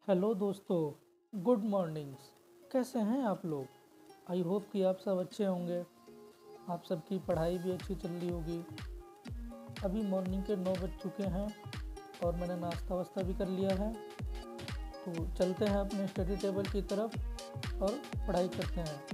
Hello दोस्तों, good mornings. कैसे हैं आप लोग? आई होप कि आप सब अच्छे होंगे। आप सबकी पढ़ाई भी अच्छी चल रही होगी। अभी मॉर्निंग के 9 बज चुके हैं और मैंने नाश्ता वास्ता भी कर लिया है। तो चलते हैं अपने स्टडी टेबल की तरफ और पढ़ाई करते हैं।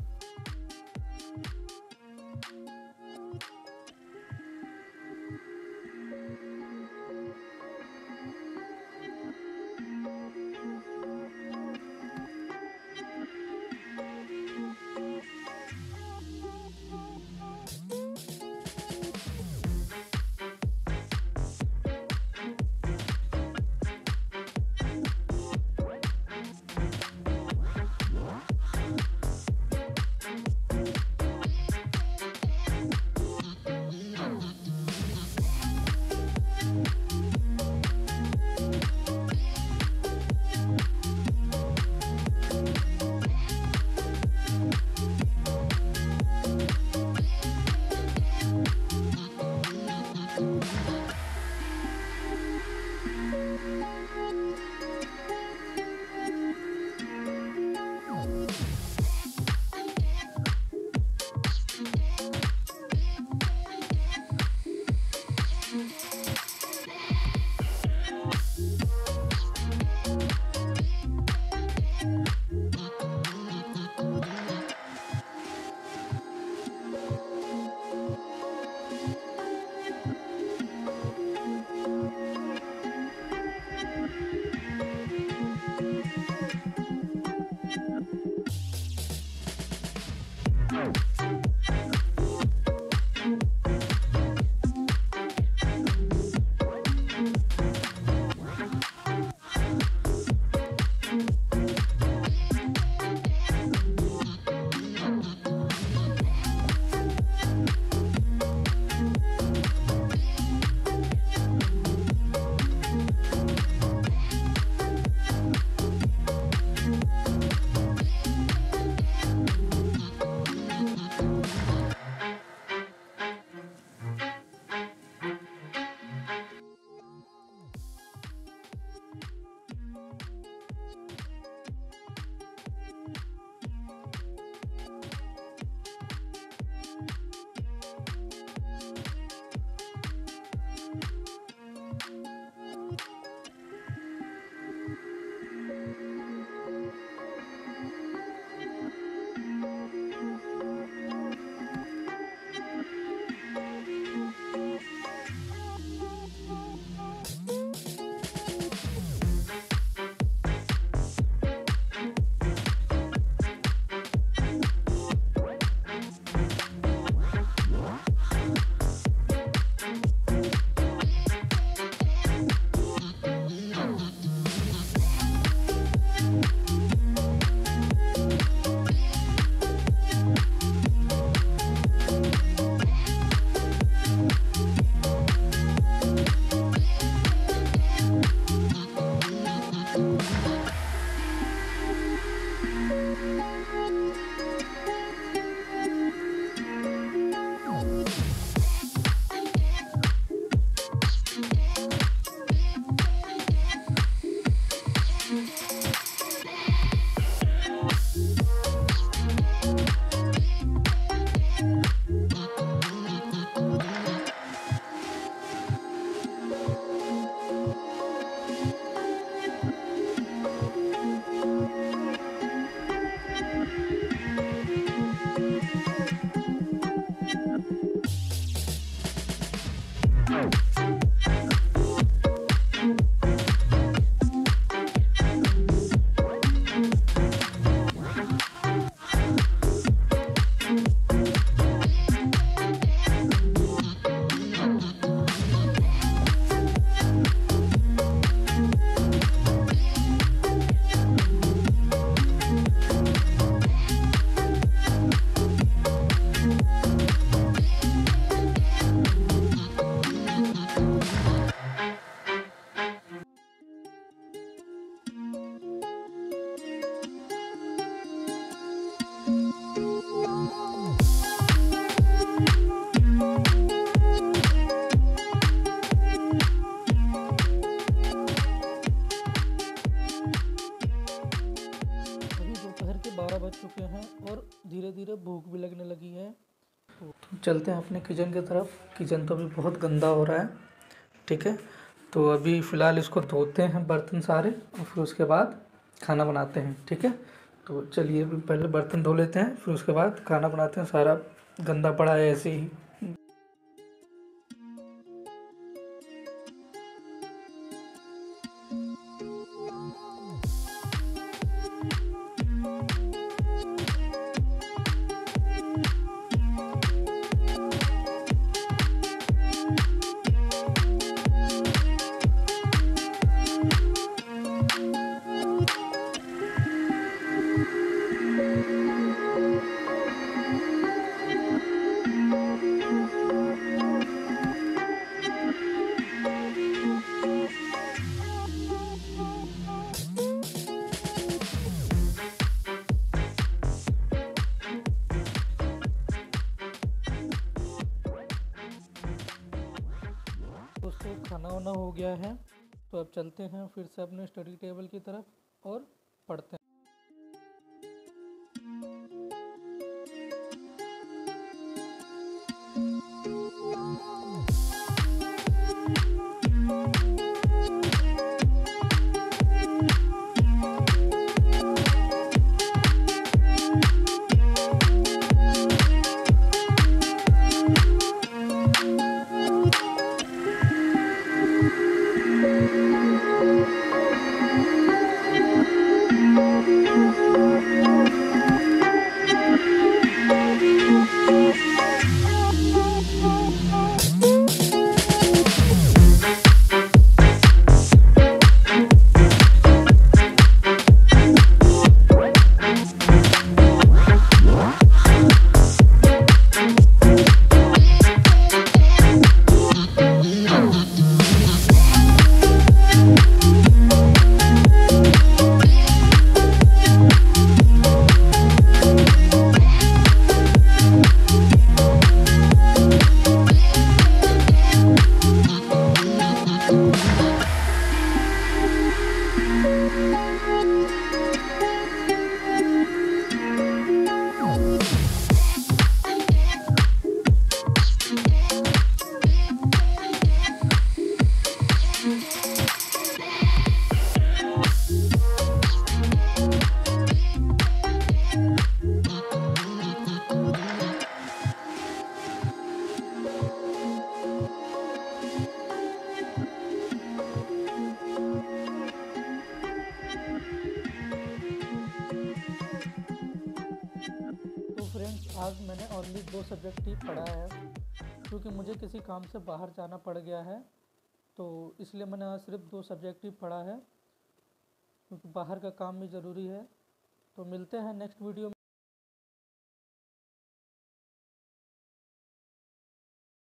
12 बज चुके हैं और धीरे धीरे भूख भी लगने लगी है। तो चलते हैं अपने किचन की तरफ। किचन तो अभी बहुत गंदा हो रहा है, ठीक है। तो अभी फ़िलहाल इसको धोते हैं बर्तन सारे और फिर उसके बाद खाना बनाते हैं, ठीक है। तो चलिए अभी पहले बर्तन धो लेते हैं, फिर उसके बाद खाना बनाते हैं। सारा गंदा पड़ा है ऐसे ही। दोस्तों खाना वाना हो गया है, तो अब चलते हैं फिर से अपने स्टडी टेबल की तरफ और पढ़ते हैं। तो फ्रेंड्स आज मैंने ओनली 2 सब्जेक्ट ही पढ़ा है, क्योंकि मुझे किसी काम से बाहर जाना पड़ गया है, तो इसलिए मैंने आज सिर्फ 2 सब्जेक्ट ही पढ़ा है, क्योंकि बाहर का काम भी ज़रूरी है। तो मिलते हैं नेक्स्ट वीडियो में।